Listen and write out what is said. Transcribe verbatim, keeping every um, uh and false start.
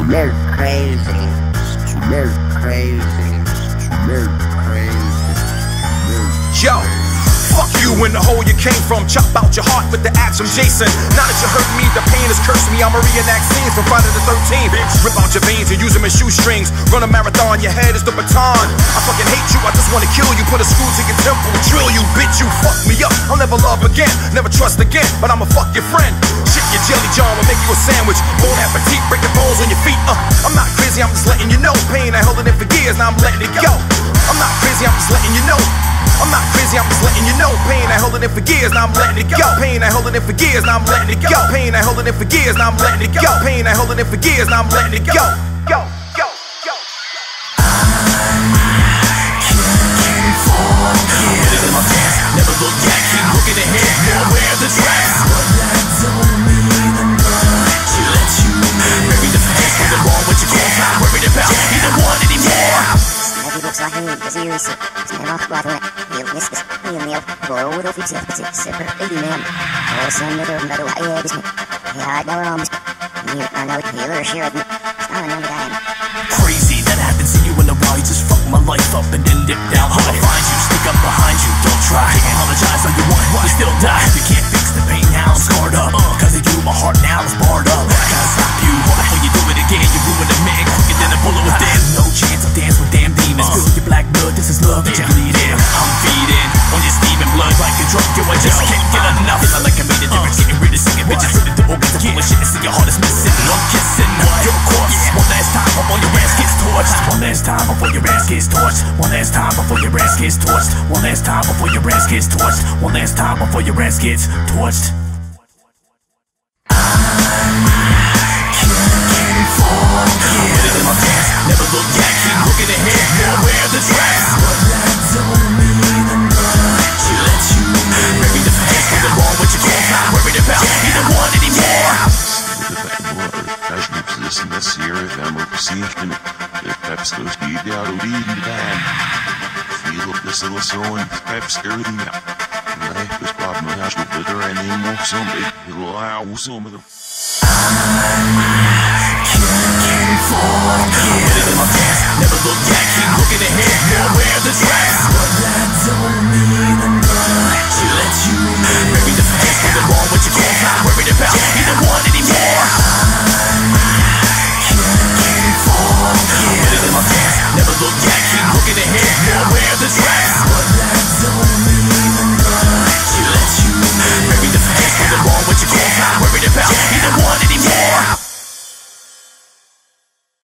too late, crazy, too late, crazy, too late, crazy. Yo, fuck you in the hole you came from. Chop out your heart with the axe from Jason. Now that you hurt me, the pain has cursed me. I'ma reenact scenes from Friday the thirteenth. Rip out your veins and use them as shoestrings. Run a marathon, your head is the baton. I fucking hate you, I just wanna kill you. Put a screw to your temple, drill you, bitch, you fuck me up. I'll never love again, never trust again, but I'ma fuck your friend. Shit your jelly jar will make you a sandwich. Bon appetit, break the bones on your feet. uh, I'm not crazy, I'm just letting you know. Pain I held it in for years, now I'm letting it go. I'm not crazy, I'm just letting you know. I'm not crazy, I'm just letting you know. Pain I held it in for years, now I'm letting it go. Pain I held it in for years, now I'm letting it go. Pain I held it in for years, now I'm letting it go. Pain I held it in for years, now I'm letting it go. Go, go, go. Never look back, keep looking ahead, now wear the tracks. But that don't mean I'm gonna let you in. Bury the past, nothing wrong with your clothes, not worried about either one anymore. صاحبي الجزيرة سنة أخبار يلمس يميل بورود في سفر سفر الإمام وسنة مدو عيا بسمي يا دورة مسك يا أنا وتهيلر شيرتني أنا مدعم. Crazy that I haven't seen you in a while. You just fucked my life up and then dip down. How I find you, stick up behind you. Don't try, apologize all you want, you still die. You can't fix the pain now, I'm scarred up. Cause of you, my heart now is barred up. Gotta stop you, before you do it again. You ruin a man quicker than a bullet within. No chance, I'll dance with damn demons. Fill with your black blood, this is love that you're bleeding. I'm feeding on your steaming blood like a drug. Yo, I just can't get enough. Feeling like I made a difference, getting rid of singing bitches. Really do organs full of shit and see your heart is missing. I'm kissing your corpse. One last time before your ass gets torched. One last time before your ass gets torched. One last time before your ass gets torched. One last time before your ass gets torched. One last time before your ass gets torched. Never look back, keep looking ahead, now wear the tracks. But that don't mean I'm gonna let you in. Bury the past, nothing wrong with your clothes, not worried about either one anymore. Каждый псис на серый, там и психами. Пепскowski идеалу виден. Филоп десиласон, пепскowski. Nej, hvis bare med her skulle bedre end en morsom. Det var jeg usom med dem. Never look back, keep looking ahead, now wear the tracks.